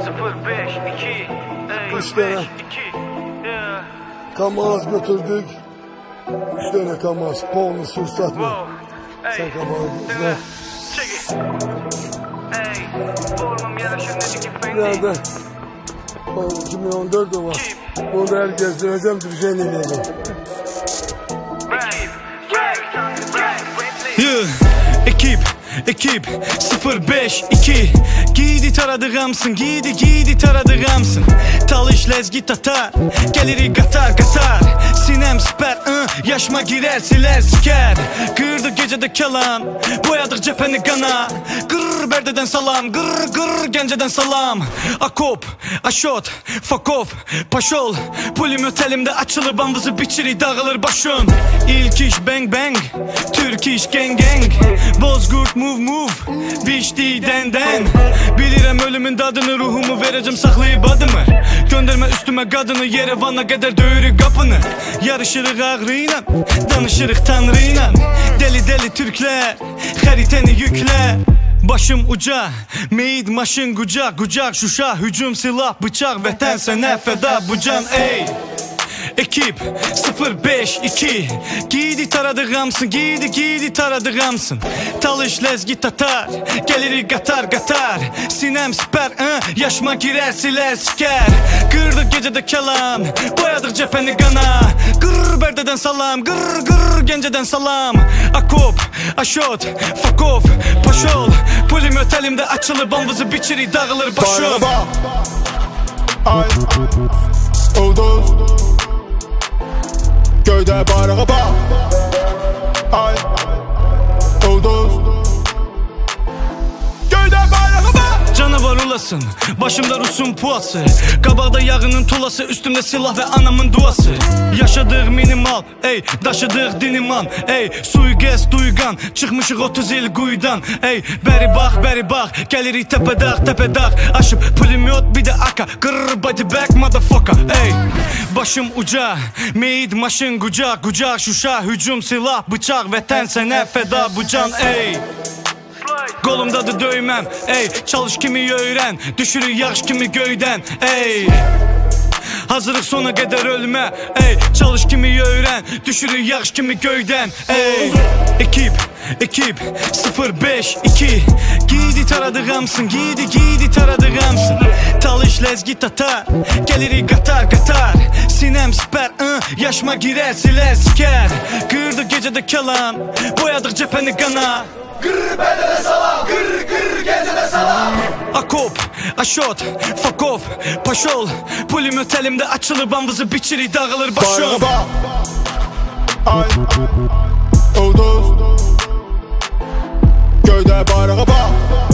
3 tane Kamaz götürdük. 3 tane Kamaz. Polnu sursatma. Sen Kamaz'ı izle. Nerede? 2014 var. Bunu her gezdireceğim, düşen ileri. Ekip 052 Giydi taradığımsın, giydi taradığımsın. Talış lezgi tatar, geliri qatar Sinem siper, yaşma girer siler siker. Kırdı gecede kalan, boyadık cepheni qana. Qırr berdeden salam, qırr genceden salam. Akop, aşot, fakov, paşol. Pulimöt elimde açılır, bandızı biçiri dağılır başın. İlk iş bang bang, Türk iş gang Bozgurt move, biçdi den Bilirəm ölümün dadını, ruhumu vereceğim saklayıp adımı. Gönderme üstüme kadını, Yerevana kadar döyürük kapını. Yarışırıq ağrıyla, danışırıq tanrıyla. Deli Türkler, hariteni yükle. Başım uca, meyid maşın gucak Şuşa, hücum silah bıçak, vətən sənə feda bu can ey. Ekip 052 Giydi taradığımsın, giydi taradığımsın. Talış lezgi tatar, geliri qatar Sinem siper, yaşma girer siler siker. Qırdı gecede kalan, boyadık cepheni qana. Qırr berdeden salam, qırr genceden salam. Akop, aşot, fakov, paşol. Pulimöt elimde açılır, bandızı biçiri dağılır başım. Ay, oldu. Göyde bayrağa bak. Ay, ulduz. Göyde bayrağa bak. Canavar olasın, başımda Rus'un puası. Qabaqda yağının tulası, üstümde silah ve anamın duası. Yaşadığıq minimal, ey, daşıdığıq diniman. Ey, suiqəst duyğan, çıxmışıq 30 il quyudan. Ey, bəri bax, gəlirik təpədağ Aşıb pulimyot, bir de aka. Qırr body back motherfucker. Ey, başım uca, meyid maşın gucak Şuşa, hücum silah bıçak, vətən sənə feda bu can ey. Qolumdadır döyməm, ey, çalış kimi öyrən. Düşürür yağış kimi göydən, ey. Hazırıq sona qədər ölmə, ey, çalış kimi öyrən. Düşürür yağış kimi göydən, ey. Ekip 052 Giydi taradığımsın, giydi taradığımsın. Talış lezgi tatar, geliri qatar Sinem siper, yaşma girer siler siker. Qırdı gecede kalan, boyadık cepheni qana. Qırr berdeden salam, qırr genceden salam. Akop, aşot, fakov, paşol. Pulimöt elimde açılır, bandızı biçiri dağılır başım. Bayrağa bak. Ay, ulduz. Göyde bayrağa bak.